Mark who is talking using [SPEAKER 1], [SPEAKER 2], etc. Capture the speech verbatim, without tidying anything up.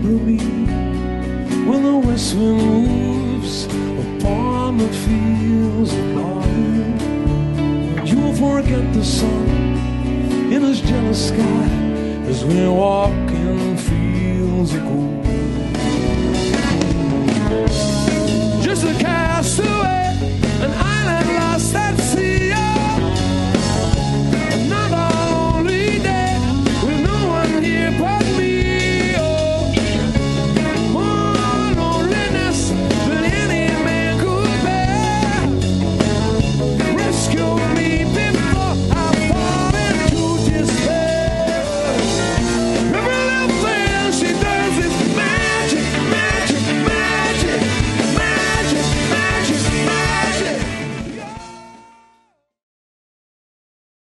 [SPEAKER 1] remember me when the west wind moves upon the fields of barley. You will forget the sun in his jealous sky as we walk in fields of gold. Just a castaway